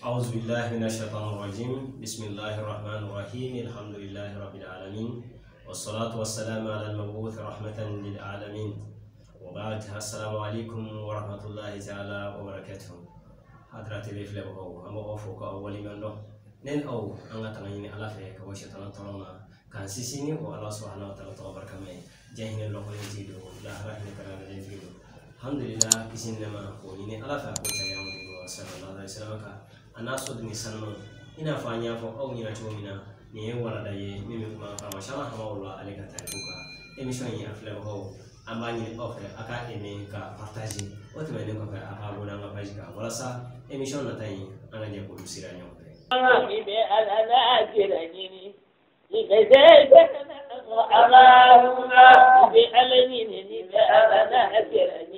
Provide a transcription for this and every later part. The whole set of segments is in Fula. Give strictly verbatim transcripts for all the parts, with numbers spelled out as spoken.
أعوذ بالله من الشيطان الرجيم. بسم الله الرحمن الرحيم. الحمد لله رب العالمين، والصلاة والسلام على المبعوث رحمة للعالمين، وبعد. السلام عليكم ورحمة الله تعالى وبركاته. حضرات الإفلام أو أما أوفوك أولي من له نن أو أنا تنين على فيك وشيطان طالما كان سيسيني والله سبحانه وتعالى تبارك ماي جاهين الله يزيدو لا رحمة كلام يزيدو. الحمد لله كسين لما قوليني على فيك وشيطان صلى الله عليه وسلم ana so dini sanno ina fanya fo au nyina chomina ni wala daye mimi kuma kama shala kama wala aleka taikuka emission ya flavor ho ambani offer aka eme ka partage oto mene ko ka aka bona nga page ka wala sa emission na tayi anga je ko dusira nyo pe mi be ala jirani ni gaze Allahumma bi alamini ni be ala jirani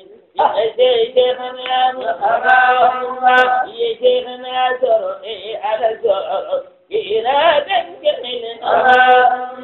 يجينا اللهم يجينا سر على سر إلى دنجل اللهم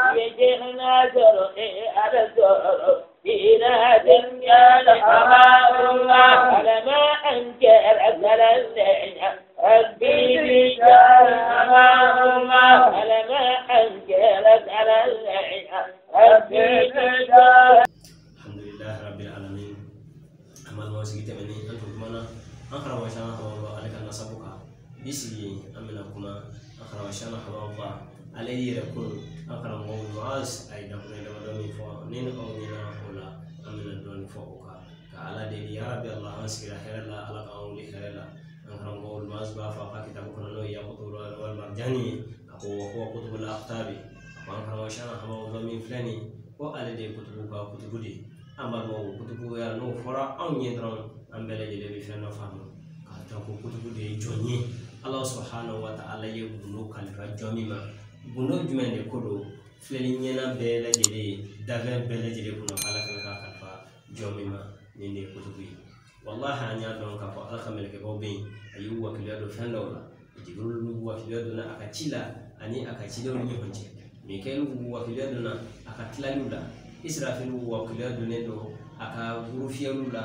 يجينا سر على سر إلى دنجل اللهم على ما أنكر أكل الزين ربي بجاه اللهم على ما أنكر أكل الزين ربي بجاه. الحمد لله رب العالمين. amal mo sigi temeni antu mana akhra wa shana hawa alaka nasabuka bisi amina kuma akhra wa shana hawa alayhi rakun akhra mo was ay da kuma da wadami fo nin o nina hola amina don fo ka ka ala de ya rabbi allah ansira herala ala ka on li herala akhra mo was ba fa ka kitabu kono no ya qutul wal marjani ko ko qutul aqtabi akhra wa shana hawa wadami flani ko ala de kutubu ka kutubu de amal mo kutubu ya no fora on yedron ambele je be fenno famu ka to ko kutubu de jonyi allah subhanahu wa ta'ala ye buno kalfa jomima buno jumende kodo feli nyena bele je de daga bele je de buno kala ka kalfa jomima ninde kutubu wallahi anya don ka fa alkhamel ke bobe ayu wakiliya do fenno la jibril lu wakiliya do na akachila ani akachila ni honje mikael lu wakiliya do na akatlalula Israfilu wa kula dunendo aka gurufiyalula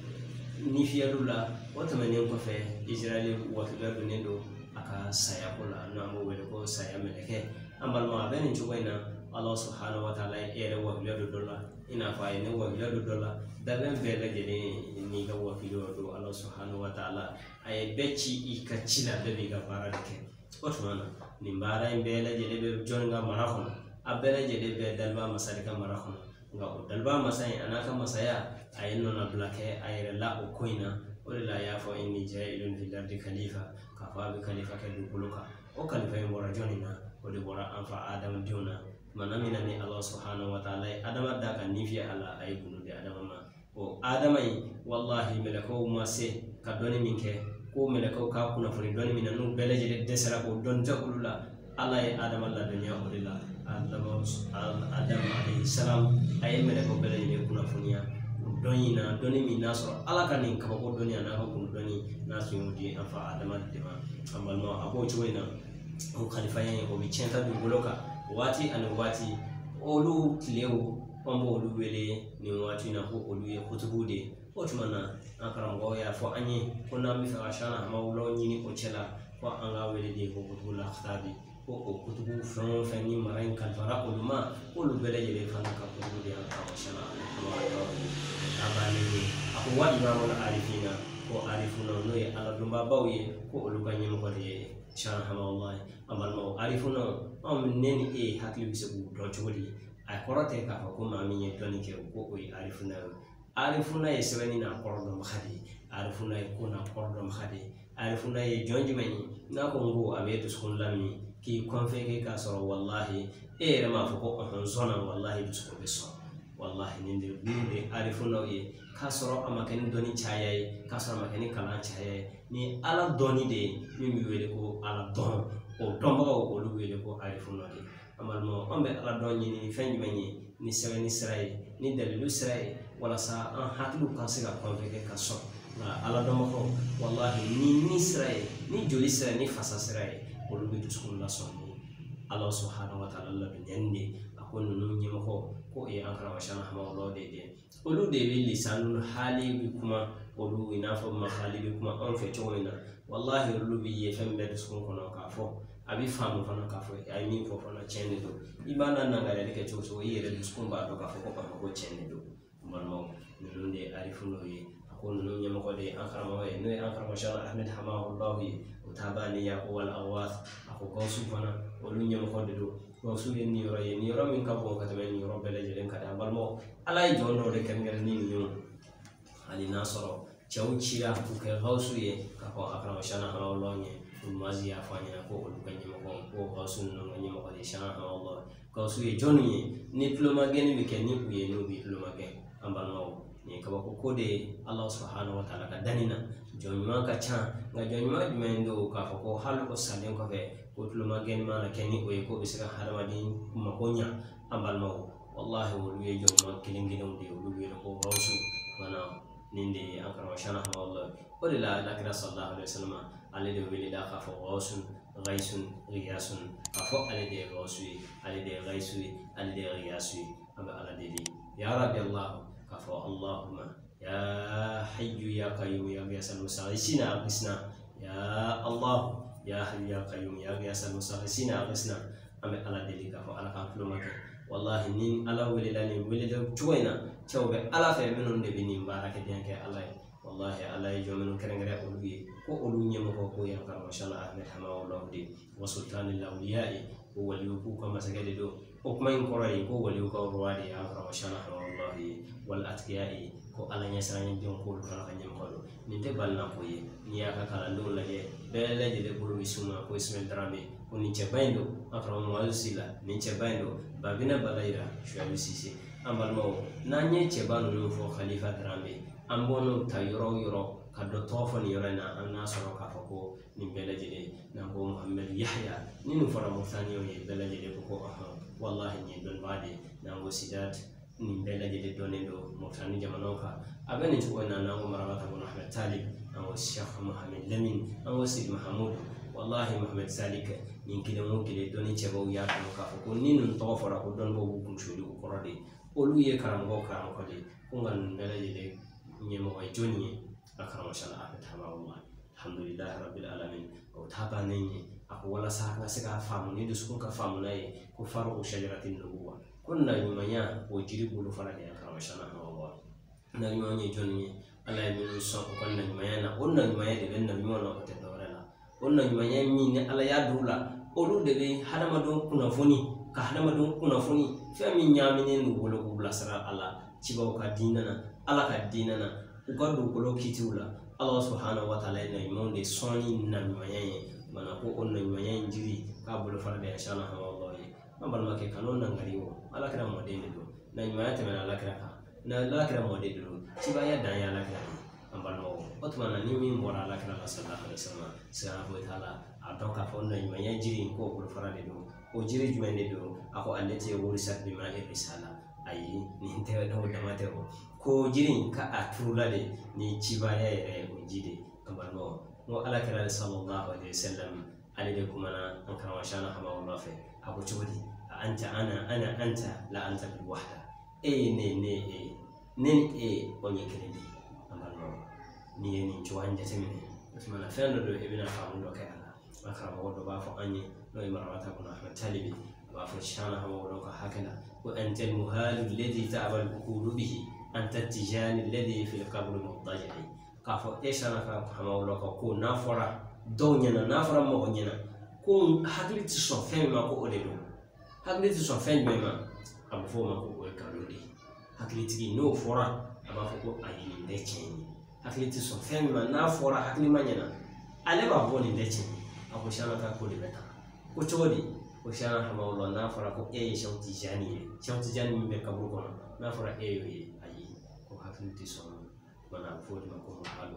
nifiyalula wata manen ko fe Israeli wa kula dunendo aka sayakula na mo wele ko saya meleke ambal ma ben chugoina Allah subhanahu wa ta'ala ere wa kula dolla ina fa ene wa kula dolla da ben bele jene ni ga wa kula do Allah subhanahu wa ta'ala ay becci ikachila be ga paradike otmana ni mbara imbele jene be jonga marakhon abele jede be dalba masalika marakhon nga dalba masai anaka masaya ayno na blake ayre la o koina wala ya fa inni ja'ilun fil ardi khalifa ka fa bi khalifa ka dukuluka o khalifa e mora jonina o de bora anfa adam diona manamina ni allah subhanahu wa ta'ala adama da kan nifi ala ay bunu de adama ma o adama yi wallahi melako ma se ka doni minke ko melako ka kuna furi doni minanu beleje de desara ko don takulula Allah ya Adam Allah dunia olila Adam Adam alaihi salam ay mele ko bele ni kuna funia donina doni mi nasro ala kan ka ko doni na ko kun doni nasu yudi afa Adam dema ambal ma abo chuwena o khalifa yen ko bi chenta du boloka wati an wati olu tlewu ombo olu wele ni wati na ko olu ye kutubude otmana akaram go ya fo anyi kuna mi fa shana mawlo nyini o chela ko anga wele de ko kutubula khtabi ko kutubu fɛn fɛn ni mara in kalifara olu ma olu bɛɛ lajɛlen fana ka kutubu de y'an kawo sɛnɛ a b'ale ye a ko wa imamul arifina ko arifuna n'o ye aladɔnbabaw ye ko olu ka ɲɛmɔgɔ de ye sɛnɛ hamawulayi an balimaw arifuna anw ne ni e hakili bɛ se k'u dɔn cogo di a kɔrɔ tɛ k'a fɔ ko maa min ye dɔnni kɛ ko o ye arifuna ye arifuna ye sɛbɛnni n'a kɔrɔ dɔnbaga de ye arifuna ye ko n'a kɔrɔ dɔnbaga de ye arifuna ye jɔn jumɛn ye n'a ko n ko a bɛ dusukun lamini ki konfeke ka soro wallahi e yere ma fo ko on zona wallahi dusko be so wallahi ninde ninde arifuna ye ka soro amakeni doni chaye ka soro amakeni kala chaye ni ala doni de mi mi wele ko ala don o domba ko lu wele ko arifuna de amal mo on be ala don ni fenji mani ni sewe ni sray ni dalilu sray wala sa an hatlu kan se ka konfeke ka so ala don ko wallahi ni ni sray ni joli sray ni fasa sray olu be dusukun la sɔnni allah subhanahu wa ta'ala la dunyande ako nunu ɲɛmɔgɔ ko e an karamɔgɔ shana hamawulaw de de olu de be lisanul hali bi kuma olu i n'a fɔ mahali bi kuma anw fɛ cogo min na wallahi rubi ye fembe duskun kono ka fo abi famu fana ka fo ay min fo fana chende do ibana nangale de ke chocho yere duskun ba do ka fo ko ko chende do malmo nunde arifuno ye akon nun nyama ko de akrama way no akrama sha Ahmed Hamahullah utabani ya wal awath ako gawsu fana wolun nyama ko de do gawsu ye ni yoro ye ni yoro min ka bo ka tamen yoro bele jelen ka da balmo alay jondo de ken ngel ni ni ali nasoro chawchira ku ke gawsu ye ka ko akrama sha Hamahullah ye mazi ya fanya ko olu kan nyama ko ko gawsu no nyama ko de sha Allah gawsu ye joni ni diploma geni mi ken ni ku ye no diploma gen ambalmo ni kaba ko kode Allah subhanahu wa ta'ala ka danina jonima ka cha nga jonima mendo ka fa ko hal ko salen ko be ko tuluma gen mana keni o ko be sira hadamadin makonya ambalmo wallahi wolu ye jonima kilingilum de wolu ye ko rawsu wana ninde akara shana Allah wala la lakira sallallahu alaihi wasallam ale de weli la ka fa rawsun ghaisun riyasun afo ale de rawsu ale de ghaisu ale de riyasu aba ala de ya rabbi Allah kafo Allahumma ya hayyu ya qayyum ya ghiyasal musalisina aghsna ya Allah ya hayyu ya qayyum ya ghiyasal musalisina aghsna ame ala deli kafo ala ka floma ke wallahi nin ala welilani welida chuwaina chawbe ala fe menon de bini baraka dianke ala wallahi ala jomenu kerengere olubi ko olu nyemo ko ko ya kama shala Ahmed Hamahullah de wa sultanil awliya'i ko waliyu ko kama sagade do o kuma in korai ko waliyu ko ruwadi ya kama shala wallahi wal atqiyai ko ala nya sanya don ko kala kanyam ko ni te balna ko ye ni ya ka kala ndo laje bele de bulu bisuma ko ismail drame ko ni che baindo afra mo alsila ni che baindo babina balaira shuabi sisi ambal mo nanye che banu no fo khalifa drame ambono tayoro yoro kado tofon yoro na anna soro ka ko ni bele de na ko muhammad yahya ni no fara mo tani ye bele de ko wallahi ni don bade na go sidat ni bela jede donendo motani jamano ka abeni tuko na nango marabata ko Ahmed Talib ango Sheikh Mohammed Lamin ango Sid Mahmud wallahi Mohammed Salik ni kile mo kile doni chebo ya ko ka ko ninu to fora ko don bo bu shudi ko rode olu ye karam go karam ko de ko ngan bela jede nyemo ay joni akram shala Ahmed Hamahullah alhamdulillah rabbil alamin o taba nenye ako wala sa nga sika famu ni dusko ka famu naye ko faru shajaratin nubuwa kunna nyumanya o jiri bulu fara de akram shana Allah na nyumanya jonni Allah mi so ko kunna nyumanya na onna nyumanya de benna mi wona ko te dorela onna nyumanya mi ne Allah ya dula olu de be hadama don kuna foni ka hadama don kuna foni fe mi nyamine nu bolo ko blasara Allah cibaw ka dinana Allah ka dinana ko do ko kitula Allah subhanahu wa ta'ala na imonde soni na nyumanya mana ko onna nyumanya jiri ka bulu fara de shana Allah ambal make kanon nan gariwo ala kira modele do na nyuma yate mena ala kira ka na ala kira modele do siba ya dan ya ala kira ambal mo otuma na ni min bora ala kira sallallahu alaihi wasallam sira bo taala adoka fon na nyuma ya jiri ko ko farade do o jiri jumende do ako allete wori sat bi ma risala ayi ni te do damate ko jiri ka atula de ni ciba ya ere o jide ambal mo mo ala kira sallallahu alaihi wasallam ale de kuma na an kama shana Hamahullah fe abu chudi anta ana ana anta la anta bil wahda e ne ne e nen e onye keledi amalo ni ni chuanja temene usmana fendo do ibina famundo kay ala akara wodo ba fo anye no imarawata kuna Ahmed Talib ba fo shana Hamahullah ka hakala wa anta al muhal alladhi ta'bal buqulu bihi anta tijani alladhi fil qabr muttaji'i ka fo e shana ka Hamahullah ka ko nafora donyana nafora mo onyana ko hakli ti so fe ma ko odedo hakli ti so fe ma abu fo ma ko ka lodi hakli ti no fora aba fo ko ayi de chen hakli ti so fe ma na fora hakli ma nyana ale ba bo ni de chen abu shana ka ko de beta ko chodi ko shana Hamahullah na fora ko e shauti jani shauti jani mi be ka bu ko na fora e yo ayi ko hakli ti so mana fo ma ko halu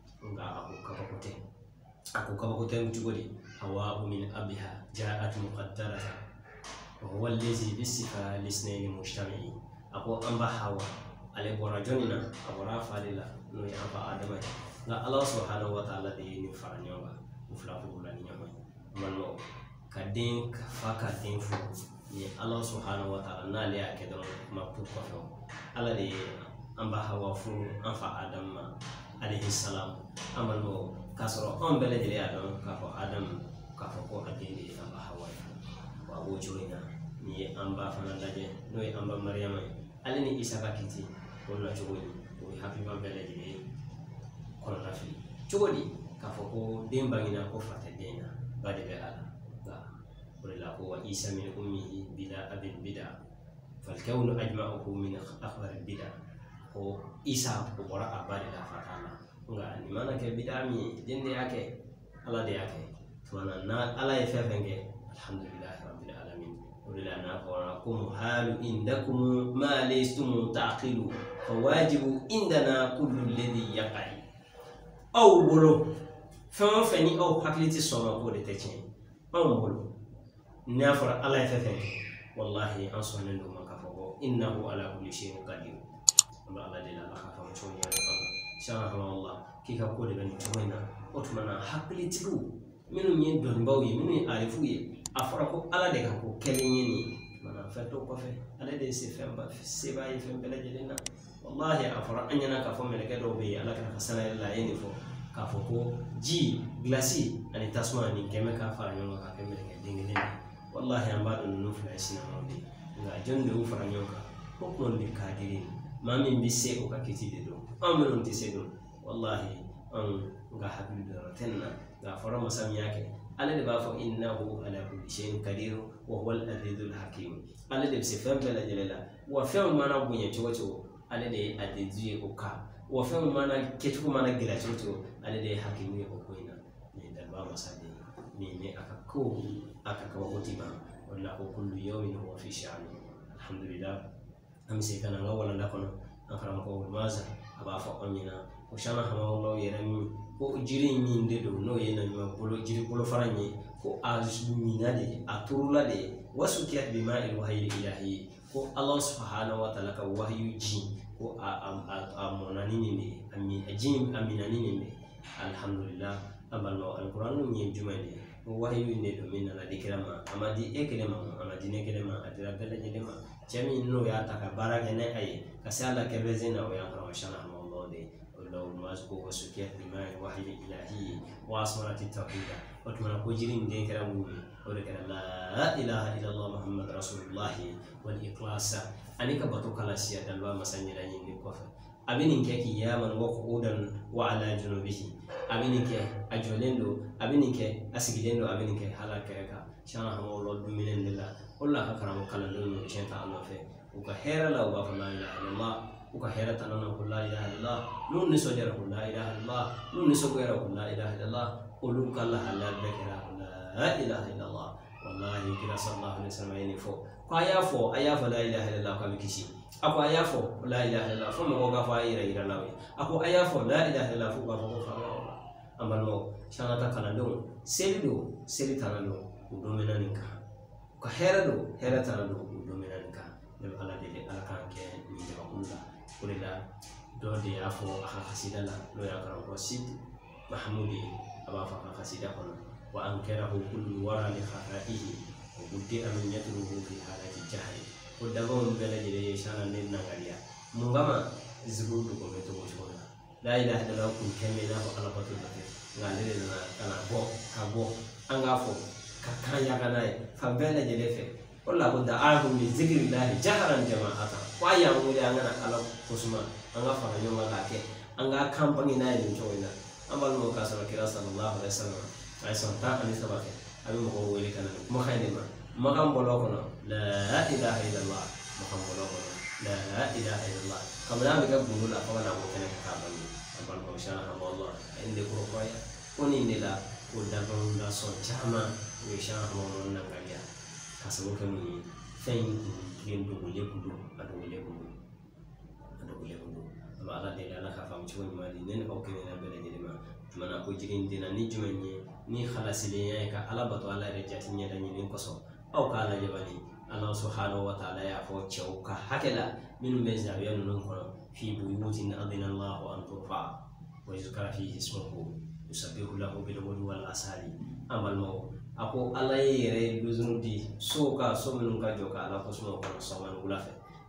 nga abu ka ko te aku kama kutemu jugodi hawa min abiha ja'at muqaddaratan wa huwa allazi bisifa lisnayn mujtami'i aku amba hawa ale bora jonina abora falila no ya aba adama la Allah subhanahu wa ta'ala de ni faranyoba uflafu la ni nyama manno kadin ka faka din fu ni Allah subhanahu wa ta'ala na le akedo maptu ko ala de amba hawa fu anfa adama alayhi salam amanno kasoro on bele jele ya don ka fo adam ka fo ko adini amba hawa wa wo joina ni amba fana daje no amba maryama alini isa ka kiti ko na jogoni ko happy man bele jele ko na fi jogodi ka fo ko demba ngina ko fata dena bade be ala ga wala ko wa isa min ummihi bila abin bida fal kawnu ajma'uhu min akhbar bida ko isa ko bora abade da fatala nga ni mana ke bidami dinde yake ala de yake mana na ala e fefenge alhamdulillah rabbil alamin wala na qarakum halu indakum ma laystum taqilu fawajibu indana kullu alladhi yaqai aw bolo fama fani aw hakliti soma ko de techen aw bolo na fara ala e fefenge wallahi an sonen do maka fo innahu ala kulli shay'in qadir amma ala de la khafa mo choni ya shana Allah kika ko daga ni tawina otmana hakli tigu minu nyen don bawi minu arifu ye afara ko ala de ka ko kelenye ni mana fato ko fe ala de se femba se bayi fembe la jelena wallahi afara anyana ka fo meleke do be ala ka hasana illa yeni fo ka fo ko ji glasi ani tasma ni keme ka fara nyonga ka keme ke dingene wallahi amba do no fla sina mawdi nga jonde u fara nyonga ko ko ndi kadiri mami mbise o ka kitide do amron ti sedo wallahi an ga habibu da tanna ga fara masam yake ala da ba fa innahu ala kulli shay'in qadir wa huwa al-azizul hakim ala da se fa bela jalala wa fa mana bunya chocho ala da adizi ko ka wa fa mana ketu mana gira chocho ala da hakimi ko koina ne da ba masabi ne ne aka ko aka kawo tiba wallahi kullu yawmin huwa fi sha'an alhamdulillah amse kana ngawala ndakono akram ko maza aba fa onyina o shana hama Allah yerami ko jiri min de do no yena ma bolo jiri bolo faranye ko azu minade aturula de wasukiyat bima il wahyi ilahi ko Allah subhanahu wa ta'ala ka wahyu ji ko amonani ni ami ajim aminani ni alhamdulillah abalo alquran ni jumani wahyu ne do min ala dikrama amadi ekrema amadi ne krema adira bela jedema jami no ya taka baraka ne ay kasala kebezina o ya shana hama Allah de لو ماسكو وسكيت بما الوحي الإلهي واسمرة التوحيد وكما كوجرين دين كلامي ولكن لا إله إلا الله محمد رسول الله والإخلاص أنيك بتوك على سياد الله مسنجد عند الكفر أبينك كياما وقعودا وعلى جنوبه أبينك أجولندو أبينك أسجدندو أبينك حلاكك شانا هم الله بمن الله الله كرم كلامه شان تعالى فيه وكهير لا وقف لا إله إلا الله ukahera tanana ko la ilaha illallah nun ni sojara ko la ilaha illallah nun ni sogera ko la ilaha illallah ulum kala halal bekera ko la ilaha illallah wallahi kira sallallahu alaihi wasallam yani fo ko aya fo aya fo la ilaha illallah ko bikisi ako aya fo la ilaha illallah fo mo ga fa ira ira lawe ako aya fo la ilaha illallah fo ga fo fa amalo shanata kala do selido seli tanalo udomena ninka ko hera do hera tanalo udomena ninka dem ala de ala kan ke ni de bakulla kulila do de afo aka khasida la lo ya karam ko sid mahmudi aba fa khasida kono wa ankarahu kullu wara li khafaihi wa buddi am yatruhu fi halati jahli ko dago mbele jere shana nen nagalia mungama zigudu ko meto ko shona la ilaha illallah kun keme na ko ala patu batir ngale na kana bo ka bo anga fo ka kanya kana fa mbele jere fe wala ko da ahu mi zikrillah jaharan jama'ata wa ya mu da ngana ala kusuma anga fa nyo ma ka ke anga kampani na ni joina amal mo ka sala kira sallallahu alaihi wasallam ay santa ani sabake abi mo ko wele kana mo khayne ma makam bolo kono la ilaha illallah makam bolo kono la ilaha illallah kamala mi ga bulu la fa na mo kene ka ba ni amal ko shana Allah inde ko ko ya oni ne la ko da ban da so jama we shana mo na ngaliya kasabu kami fen kin do le kudu ado le kudu ado le kudu aba ala de ala ka fam chon mali nen o kene na bele de ma mana ko jirin dina ni jumenye ni khalasile ya ka ala bato ala re jatinya da ni ko so au ka ala jabani Allah subhanahu wa ta'ala ya fo chauka hakela min be zawiya nun ko fi buyutin adina Allah an turfa wa yuzkara fihi ismuhu yusabbihu lahu bil ghudwi wal asali amal mo ako ala yere duzunu di soka so minun ka joka ala ko sumo ko so man ulafe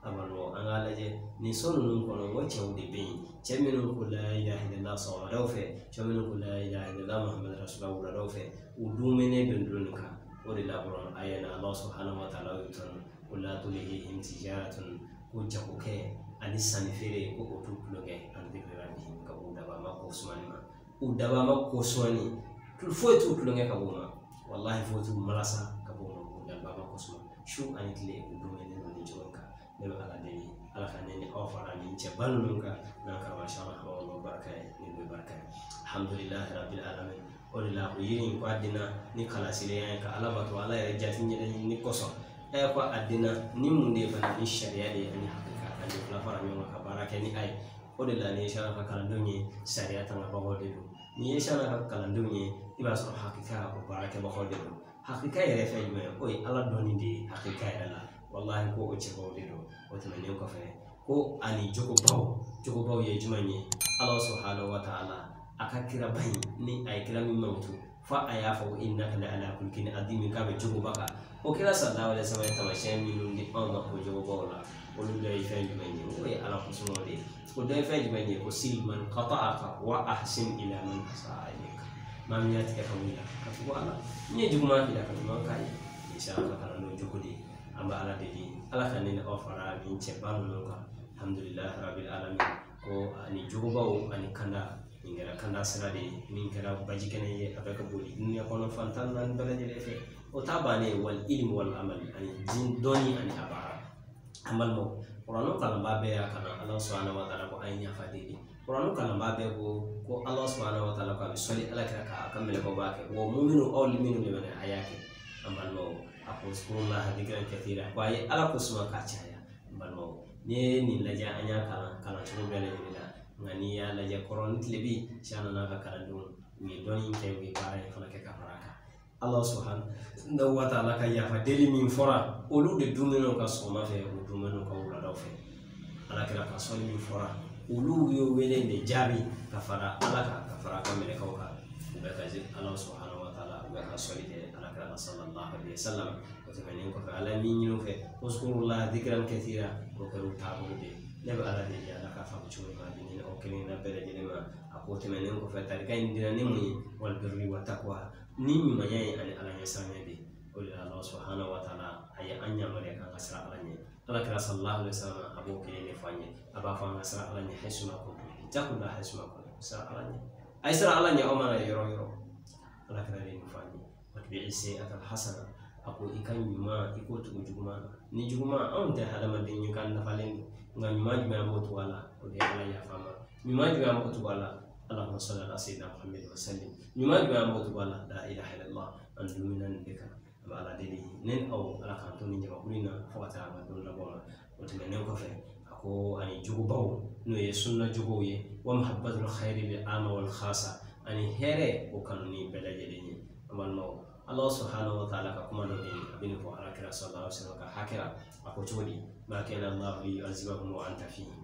abalo an ga laje ni sonu nun kono wo chawde be cheminu ko la ilaha illallah sawa dawfe cheminu ko la ilaha illallah muhammad rasulullah dawfe udumene dundunka ori la boron ayana allah subhanahu wa ta'ala yutan wala tulihim tijaratun ko jakoke ani sanifere ko otukuloge an dikrani ka udaba ma ko usmani ma udaba ma ko usmani tul fotu kuloge ka boma wallahi fotu malasa ka boma udaba ma ko usmani shu anitle udumene non jonka lebe ala deni ala kanene ofara ni ce balunka na ka ma sha Allah wa baraka ni be baraka alhamdulillah rabbil alamin wala ko yiri ko adina ni kala sile ka ala batu ala ya jati ni ni koso e ko adina ni munde bana ni sharia de ni hakika ani la fara mi ka baraka ni ay wala ni sha ka kala donye sharia tan ba ko de ni sha ka kala donye iba so hakika ko baraka ba ko de hakika ya refa me o ala doni de hakika ya la wallahi ko o chebo de do o tmane ko fe ko ani jogo bawo jogo bawo ye jumanye Allah subhanahu wa ta'ala akakira bayi ni ay kira mi mawtu fa ayafa wa innaka la ala kulli adimi ka be jogo baka o kira sallallahu alaihi wasallam tamashen mi lundi on ma ko jogo bawo la o lu lay fe jumanye o ye ala ko suno de ko de fe jumanye ko silman qata'aka wa ahsin ila man asaa ilayka mam yati ka famila ka wala ni juguma ila ka man kai insha Allah kana no jogo de amba ala de ala kanene ofara min ce balu ka alhamdulillah rabbil alamin ko ani jogobawo ani kanda ingera kanda sirade min kera baji kene ye abeka boli dunya kono fantan nan balaje lefe o tabane wal ilm wal amal ani jin doni ani abara amal mo qur'anu kala babe ya kana Allah subhanahu wa ta'ala ko aynya fadidi qur'anu kala babe ko ko Allah subhanahu wa ta'ala ko soli ala kira ka kamele ko bake wo mu'minu aw liminu liman ayake amal mo akuskurullah dikran kathira ko ay ala kusma ka chaya amal mo ni ni laja anya kala kala chugo bele bila ngani ya laja koron tlebi shana na ka kala dum ni doni ke wi bare fala ke ka baraka Allah subhanahu wa ta'ala ka ya fa deli min fora olu de dumeno ka soma fe o dumeno ka wala daw fe ala kira ka soli min fora olu yo wele ne jabi ka fara ala ka ka fara ka mele ka ka be ka ji Allah subhanahu wa ta'ala be ka soli de ala kira sallallahu alaihi wasallam ko te men ko fa ala min ñu fe uskurullah dikran kathira ko ko tabu de lebe ala de ya ka fa chuo ma dini o kene na bele de ma akote men ko fa tarika indina ni mu wal birri wa taqwa ni mi maye ani ala ya sanya de ko Allah subhanahu wa ta'ala ay anya mare ka asra ala ni ala kira sallallahu alaihi wasallam abo kene ne fanye aba fa asra ala ni hasuna ko takula hasuna ko asra ala ni ay asra ala ni o mara yoro yoro ala kira ni fanye watbi sayyi'at al hasana ako ikan yuma iko tu juguma ni juguma on ta halama din yukan na falen nga nyuma juma mo to wala o de ala ya fama nyuma juma mo to wala Allahumma salli ala sayyidina Muhammad wa sallim nyuma juma mo to wala la ilaha illallah an duminan bika ba ala de nen aw ala kan to ni jama kulina fawata ma don la boma o te nen ko fe ako ani jugu baw no ye sunna jugu ye wa muhabbatul khairi bil ama wal khasa ani here o kan ni belaje de ni amal maw Allah subhanahu wa ta'ala ka kuma doni abin ko ala kira sallallahu alaihi wasallam ka hakira ako chodi ma kana Allah li azibahum wa anta fihi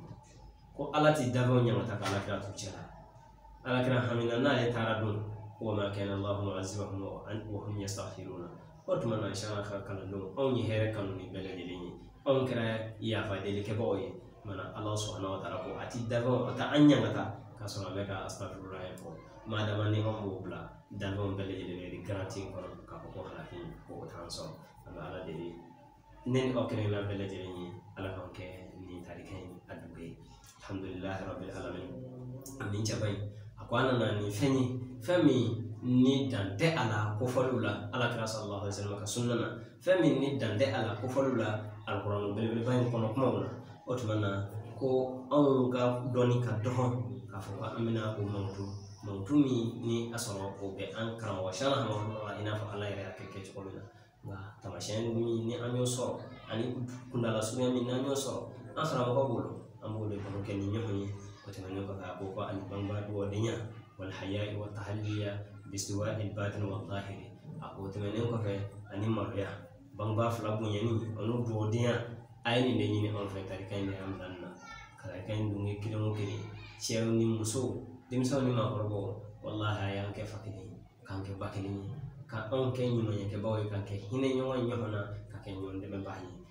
ko ala ti dago nyama ta ala kira tu cera ala kira hamina na ya taradun wa ma kana Allah mu'azibahum wa anta wa hum yastaghfiruna o tuma na insha Allah ka kala do on yi here kanu ni bele de ni on kira ya fa de ke boy mana Allah subhanahu wa ta'ala ko ati dago ta anya ngata ka so na be ka astaghfirullah ko madama ni on bo bla dago bele de ni garanti ko ka ko halaki ko tanso ala de nen o kene la bele de ni ala ko ke ni tarikai adube alhamdulillah rabbil alamin amin jabai akwana na ni feni femi ni dante ala ko falula ala kira sallallahu alaihi wasallam ka sunnana femi ni dante ala ko falula alquran bele bele bayin kono kuma wala otmana ko on ka doni ka dohon ka fo amina ko mawtu mawtumi ni asoro ko be an kan wa shana ha ina fa ala ya ke ke ko na ba tamashen mi ni anyo so ani kundala sunya mi nanyo so asara ko bolo ambo le ko ke ni nyohi ko te nanyo ko ka ko ko an bamba do dinya wal haya'i wa tahalliya bistiwa al batin wa zahiri ako te nanyo ko fe ani marya bamba fla bunya ni onu do dinya ayni de ni on fe tarika ni am danna kala kan dungi kidon kidi chew ni muso dimso ni ma korbo wallahi ayan ke fakini kan ke bakini ka on ke nyuma ke bawo kan ke hine nyoma nyona ka ke nyonde be bahi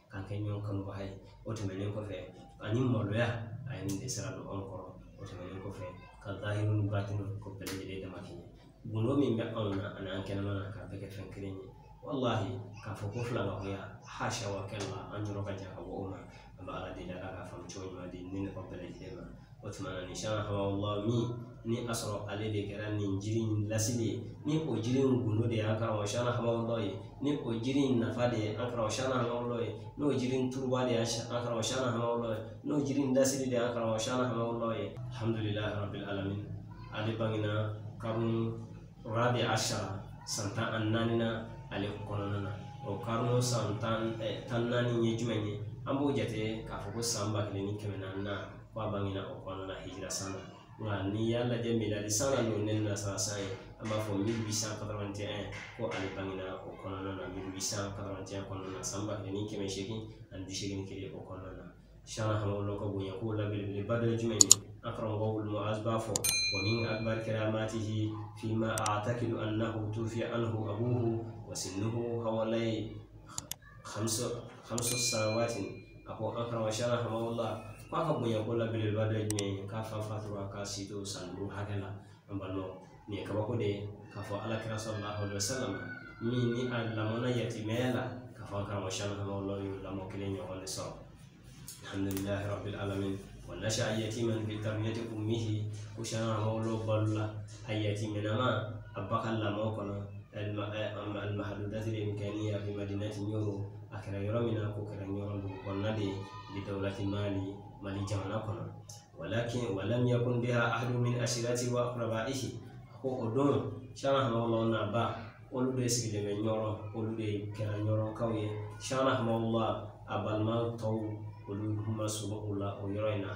kan ke nyon kan ko hay o to menen ko fe ani moloya ay ni de sara do on ko o to menen ko fe ka zahirun batinun ko bele de da makini guno min be ona ana kenan mana ka be ke fen kirin wallahi ka fo ko fula ko ya hasha wa kalla an yoro ka jaka bo ma amba ala de da ka fam choni ma de ni ko bele de ma o to mana ni sha Allah mi ni asro ale de kera ni jirin laside ni o jirin guno de aka wa shana Allah ni o jirin nafade aka wa shana Allah no jirin turwa de aka wa shana Allah no jirin laside de aka wa shana Allah alhamdulillah rabbil alamin ali bangina karun rabi ashara santa annanina ale kononana o karno santan tannani nyejumenye ambo jate ka foko samba kile ni kemenana kwa bangina o konona hijra sana nga ni yalla je miladi sana no nenna sa sai ama fo mille huit cent quatre-vingt-un ko ali bangina o konona na mille huit cent quatre-vingt-un konona samba kile ni kemen sheki andi sheki kile o konona shana hamolo ko bunya ko la bil badal jumeni akram qawul muaz bafo wa min akbar karamatihi fima a'taqidu annahu tufi anhu abuhu wa sinnuhu hawalai khamsu khamsu sanawatin ako akram shana hamawalla kwa ka bunya ko la bil badal jumeni ka fa fatwa ka sito sandu hakala ambalo ni ka bako de ka fa ala kira sallallahu alaihi wasallam mi ni allamona yatimela ka fa akram shana hamawalla yulamo kilenyo on so alhamdulillah rabbil alamin wa nasha'a yatiman bi tarbiyati ummihi ushana mawlo balla ayati minama abakalla mawkana al mahdudat al imkaniyya fi madinati nyoro akira yoramina ko kira nyoro bu konnade li dawlati mali mali jamana kono walakin walam yakun biha ahadun min ashirati wa aqrabaihi ko odon shana mawlo na ba olude sigide me nyoro olude kira nyoro kawye shana mawlo abalma taw olu huma subahullah o yoroina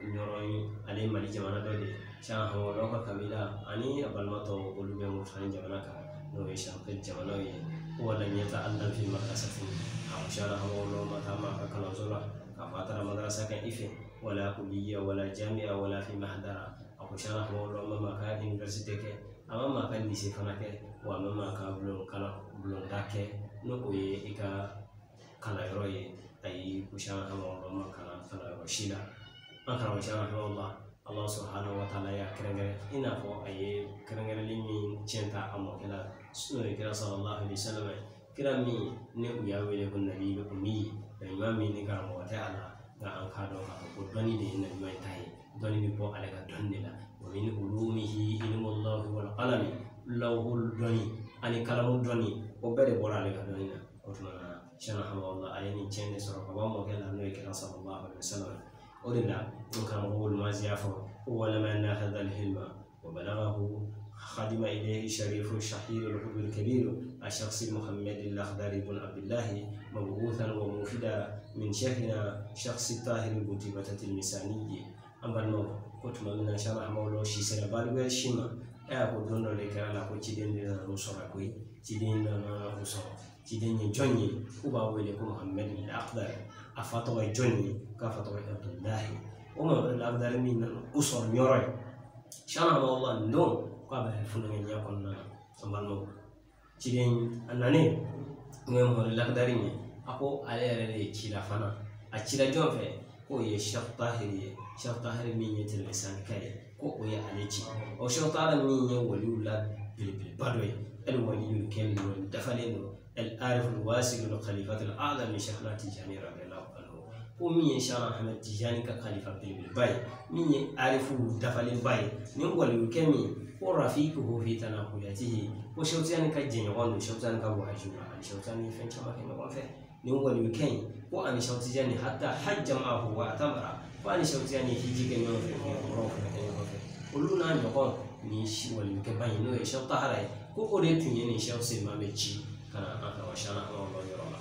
yoroy ale mali jamana dode sha ho roka kamila ani abalmato olu be mo tan jamana ka no e sha ke jamana ye wala nyata annal fi madrasatin aw sha ho lo mata ma ka kala zura ka fatara madrasa kan ife wala kulliya wala jami'a wala fi mahdara aw sha ho lo mama ka university ke amma kan lycée fana ke wa mama ka bulon kala bulon dake no o ye ika kala yoroye ay kushana Allah makana kala washila makana washana Allah Allah subhanahu wa ta'ala ya kerengere ina fo ay kerengere limi centa amo kala sunna kira sallallahu alaihi wasallam kira mi ne uya wele kun nabi ko mi da imami ni ga mo ta'ala ga an ka do ka ko doni ne nabi mai tai doni ni ko ala ga donni la wa min ulumihi ilmu Allah wal qalam lawhul doni ani kalamu doni o bere bora ala ga doni na o tuma shana Allah ayini chende soro ko mo kala no ikra sallallahu alaihi wasallam odina on kan qul ma ziyafo wala ma na hadha al-hilma wa balaghahu khadima ilayhi sharifu shahir al-hub al-kabir ash-shakhs Muhammad al-Akhdari ibn Abdullah mabghuthan wa mufida min shaykhina shakhs tahir al-butibat al-misani ambalno kotuma min shana mawlo shi sera balwe shima ya ko dondo le kala ko chidende na rusora ko chidende na rusora chidende jonyi kuba wele ko Muhammad al-Akhdar afato wa jonyi ka fato wa Abdullah umar al-Akhdar min usor nyoro shana Allah ndo ka ba funu nya kon na sambalno chidende anane ngem al-Akhdar ni ako alere le chila fana a chila jonfe ko ye Sheikh Tahir Sheikh Tahir min yetel lisan kay ko o ya aleci o Sheikh Tahir min ye waliullah bil bil badwe al waliyul kamil wal dafalinu العارف الواسل الخليفة الأعظم من شيخنا تجاني رضي الله عنه ومن شيخنا أحمد تجاني كخليفة بالباي من عارف دفل الباي من ولي كمي ورفيقه في تناقلاته وشوتاني كجنوان وشوتاني كبوهجونا شوتاني فين شما كما وفي من ولي كمي وأنا شوتاني حتى حج معه واعتمر وأنا شوتاني في جيك يوم في يوم في ولونا نقول نيش ولي كباي نو يشوف طهراي كوكو ديتوني نيشوف سيما بيجي kana aka washana Allah yorola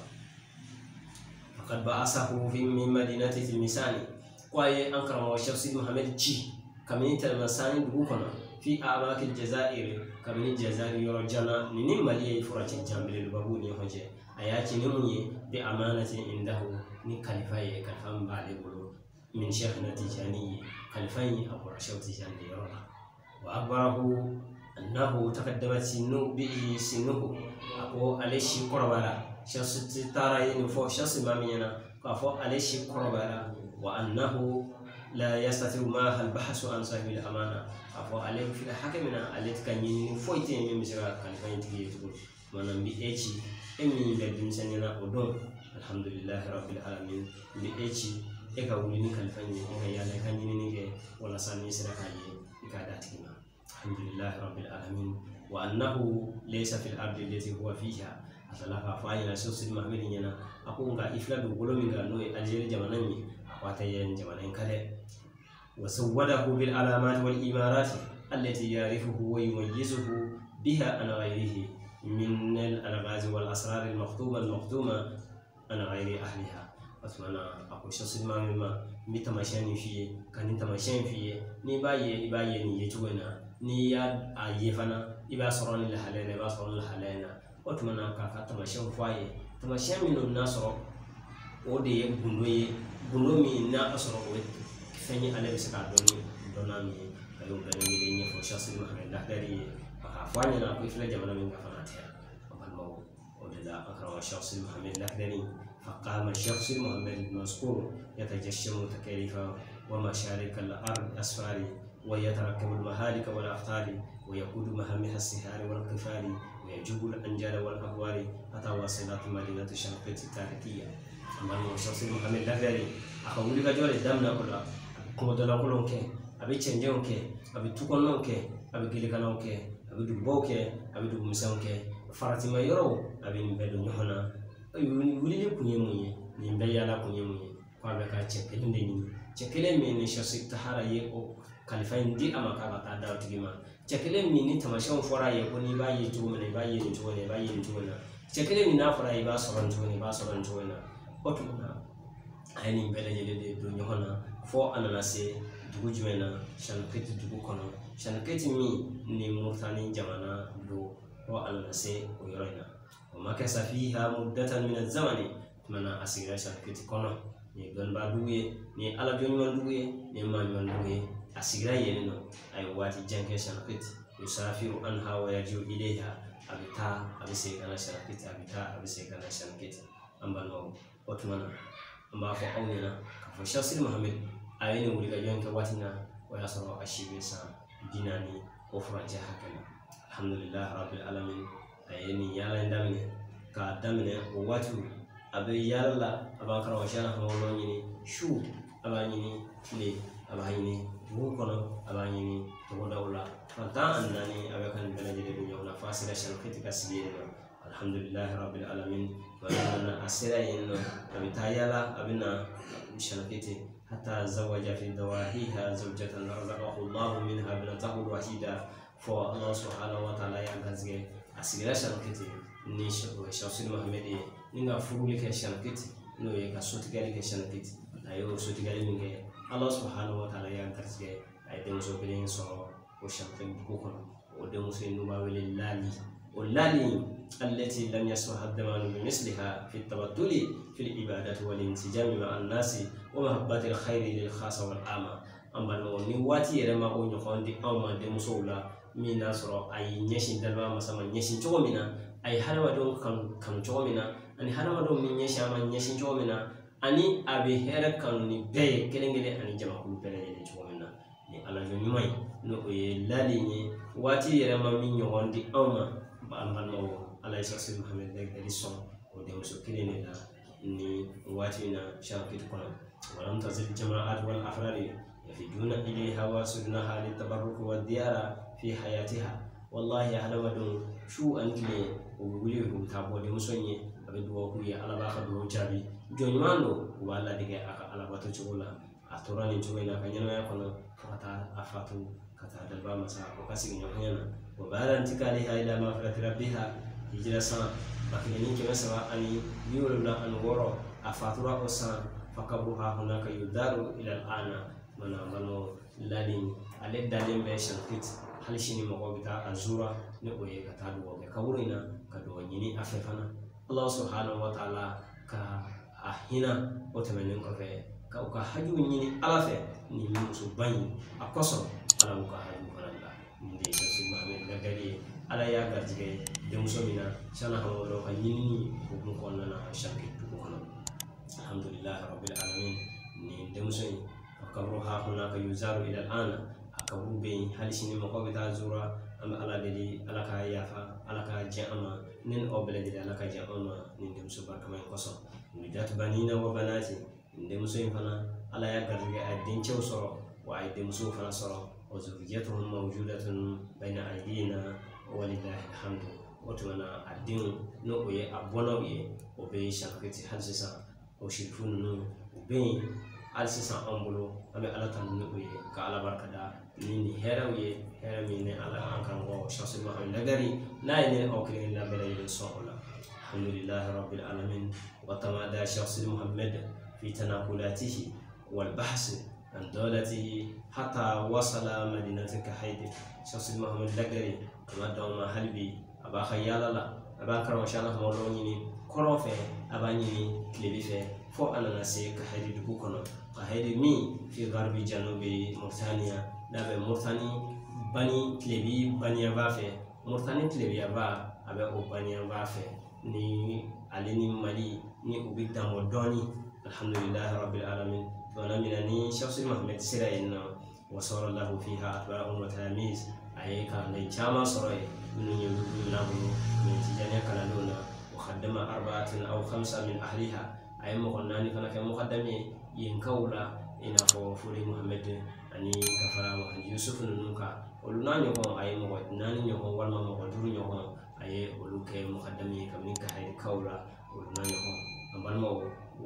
faqad ba'asahu fi min madinati Tilmisani kwaye an karama wa Sheikh Muhammad ci kamin Tilmisani dugu kono fi a'makil Jazair kamin Jazair yoro jana nini maliye furati jambile babu ni hoje ayati ni munye bi amanati indahu ni khalifa ye kafam bale bulu min Sheikh Natijani khalifai Abu Rashid Tijani yorola wa akbarahu أنه تقدمت سنه به سنه ako ale shi korobara shakhsi tara yin fo shakhsi mamiyana ka fo ale shi korobara wa annahu la yastati ma hal bahasu an sahibil amana afo ale fi hakimina ale kanyi foite mi misira kan fanti yetu manam bi eci emi be dum sanina odon alhamdulillah rabbil alamin bi eci e ka wuli ni kan fanyi e ka yalla kan ni ke wala sani sira kaye ka datima alhamdulillah rabbil alamin wa annahu laysa fil ardi allati huwa fiha asala fa fayina sosid mahmedin yana ako nga ifla do golo minga no e algeria jamanani akwata yen jamanan kale وسوده بالعلامات والإمارات التي يعرفه ويميزه بها عن غيره من الألغاز والأسرار المخطوبة المخدومة عن غير أهلها. أتمنى أقول شخص ما مما متماشين فيه كان متماشين فيه نباية نباية نيجونا نيا أيفنا إبا صرنا لحالنا إبا صرنا لحالنا أتمنى كافة تماشين فيه تماشين من الناس ودي بنوي بنوي نا أسرع fenyi ale be se ka doni dona mi ayo gane mi de nyefo shakhsi Muhammad Lahdari aka fanya na ko fila jamana min ka fanata amal maw o de la akra shakhsi Muhammad Lahdari faqama shakhsi Muhammad al-mazkur yatajashshamu takalifa wa masharik al-ard asfari wa yatarakkabu al-mahalik wal aftari wa yaqudu mahamih as-sihari wal qifari wa yajubu al-anjala wal ahwari hatta wasilat madinatu sharqati tarikiyya amal maw shakhsi Muhammad Lahdari aka wuli ka jole damna kula ko dala ko lonke abi chenjeon ke abi tukon lonke abi gilikanaw ke abi dubbo ke abi dum musan ke faratima yoro abi mbedo nyohona ay wuli le kunye munye ni mbe yala kunye munye ko be ka chekele ndeni chekele me ni shasi tahara ye o khalifa ndi amaka ka ta daw tigima chekele mi ni tamashon fora ye ko ni ba ye tugo ne ba ye ni tugo ne ba ye ni tugo na chekele mi na fora ye ba soron tugo ne ba soron tugo na otuna ayni mbele jele de do nyohona fo ananase dugu jumena shanaketi dugu kono shanaketi mi ni murtani jamana do fo ananase o yorina wa makasa fiha muddatan min az-zamani mana asigira shanaketi kono ni don ba duye ni ala joni man duye ni man man duye asigira yenno ay wati janke shanaketi yusafiru anha wa yarju ilayha abita abise kana shanaketi abita abise kana shanaketi ambano otmana amba fo awina ka fo shakhsi Muhammad ayene wuli ka jonka watina wa yasra ashibe sa dinani ko furaja hakana alhamdulillah rabbil alamin ayene yala ndamne ka damne o watu abe yalla abakara wa shana ko wolo nyini shu abanyini le abayini bu kono abayini to dawla fanta annani abakan belaje de dunya na fasila shan kritika sibe alhamdulillah rabbil alamin wa ana asira yin abitayala abina shanakete حتى زوج في دواهيها زوجة رزقه الله منها ابنته الوحيدة فالله سبحانه وتعالى يعزه أسيرة شركتي نيش شخص محمدي نيجا فولك شركتي نو يكا سوتكالي كشركتي أيوه سوتكالي منك الله سبحانه وتعالى يعزه أيدم سوكلين سو وشركتي بكون ودم سينوبا وللالي واللالي التي لم يسمح الزمان بمثلها في التبتل في العبادات والانسجام مع الناس ومحبة الخير للخاص والعامة أما لو نواتي رما أو نخوندي أو ما دمسولا من نصر أي نشين دلما مسما نشين جومنا أي هذا ما دون كم كم جومنا أني هذا ما دون من نشين ما نشين جومنا أني أبي هذا كانوا نبي كلنجلي أني جمع كل بلد جومنا ni ala joni mai no e lali ni wati rema min nyondi awma ba man mo ala shakhsi Muhammad de son o de so kilene da ni wati na shakit kono walam tazil jama'at wal afrari yafiduna ilayha wa sunnaha li tabarruk wa diyara fi hayatiha wallahi hada wadun shu anki o wuli ko tabo de musonye abe do ko ya ala ba ka do jabi joni mando wala de aka ala bato chola atorani choina kanyana ya kono fata afatu kata dalba masa ko kasi nyonyana wa balan tikaliha ila mafrat rabbiha hijra sana bakini ke masa ani yuluna an woro afatura o sana fakabuha hunaka yudaru ila alana mana mano ladin ale dalin be shankit halishini mo bita azura ne oye kata do be kawrina kado nyini afefana Allah subhanahu wa ta'ala ka ahina o temenin ko fe ka ka haju nyini alafe ni musu bani akoso ala ka haju falalla ndi Cheikh Mohamed Lagari ala ya garjige de musomina sana ko do ko yinni ko ko nana shanki ko kono alhamdulillah rabbil alamin ni de musoyi akabru ha hunaka yuzaru ila al'ana akabru be halisini mo ko bita zura am ala deli ala ka yafa ala ka jama nin o bele deli ala ka jama nin de muso barka may koso ni dat banina wa banati de musoyi fana ala ya garjige ay din cew soro wa ay de muso fana soro wa zurriyatuhum mawjudatun bayna aydina walillahi alhamdu otuna adin no oye abono ye obe shakati halsisa o shirfun no obe alsisa ambulo abe ala tan no oye ka ala barkada ni herawiye herami ne ala ankan go shasul Mohamed Lagari na ne o kire na bele yin sohola alhamdulillah rabbil alamin wa tamada shasul Mohamed fi tanakulatihi wal bahs عن دولته حتى وصل مدينة كحيد شخص Mohamed Lagari كما دوما هلبي أبا خيال الله أبا كرم شانه مولوني كروفه أبا نيني كليبيفه فو أنا نسي كحيد دكوكنا كحيد مي في غرب جنوب موريتانيا نبي موريتاني بني كليبي بني أبافه موريتاني كليبي أبا أبا أو بني أبافه ni alini mali ni ubida modoni alhamdulillah rabbil alamin ونمنا ني شخص محمد سيرين وصار له فيها أتباع وتلاميذ أي كان لجامع صراي من يقولون له من تجاني كنالونا وخدم أربعة أو خمسة من أهلها أي مغناني فانا كمقدمي ينكولا إن فوري محمد أني كفر محمد يوسف ننكا ولنا نيوم أي مغناني نيوم والما مغدور نيوم أي ولوك مقدمي كمن كهيد كولا ولنا نيوم أمبالمو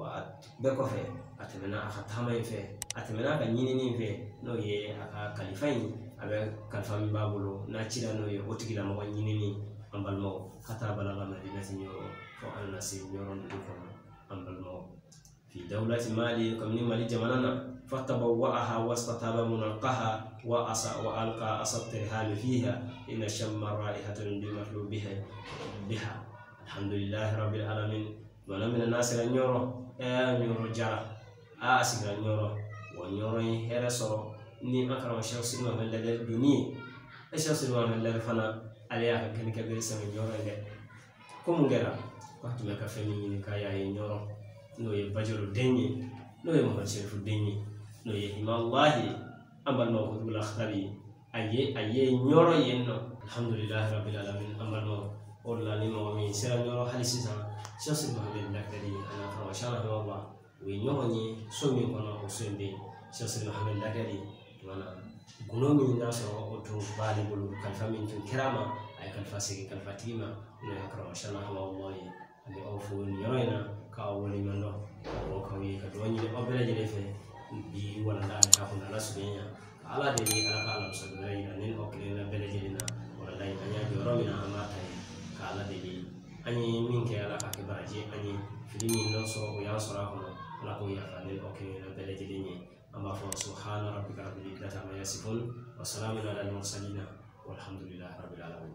وبكوفه atemena akatama ife atemena ka nyini nife no ye aka kalifai abe kalfami babulo na chira no ye otigila mo nyini ni ambalmo kata balala madina sinyoro fo anna si nyoro nduko ambalmo fi dawlati mali kamni mali jamanana fatabawwa'aha wastataba munaqaha wa asa wa alqa asattirhal fiha inna shamma ra'ihatun bimatlu biha biha alhamdulillah rabbil alamin wala min nasira nyoro e nyoro jara a sigra nyoro wo nyoro hera soro ni akara Cheikh Mohamed Lagari duni e Cheikh Mohamed Lagari fana aliya ka ken ka bere sama nyoro nge ko mu ngera waktu me ka femi ni ka ya nyoro no ye bajoro denyi no ye mo chefu denyi no ye imallahi ambal no ko dula khali aye aye nyoro yenno alhamdulillah rabbil alamin ambal no olla ni mo mi sera nyoro halisisa Cheikh Mohamed Lagari ana fa shala Allah we nyoni somi kono o sembe Cheikh Mohamed Lagari wana gunomi na so o to bali bulu kan famin tun kirama ay kan fasiki kan fatima no yakra mashallah wallahi ande o fu ni yoyna ka woni mando o ka wi ka do ni o bela jele fe bi wala da ka ko na subenya ala de ni ala ka ala so do ina nin o kile na bela jele na wala dai anya joro mina amata ka ala de ni ani min ke ala ka ke baraje ani filimi no so o ya so ra ko la ko ya fa ni o kile na bela jele ni أما سبحان ربك رب العزة عما يصفون وسلام على المرسلين والحمد لله رب العالمين.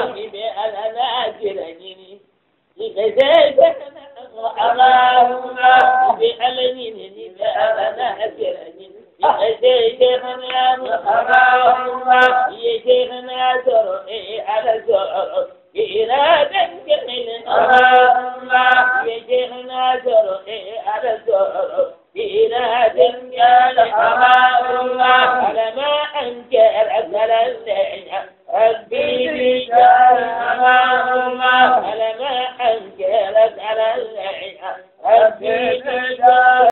إلى دنيا لحماء الله على ما أنكر أكل الزينة ربي بجاه حماء الله على ما أنكر أكل الزينة ربي بجاه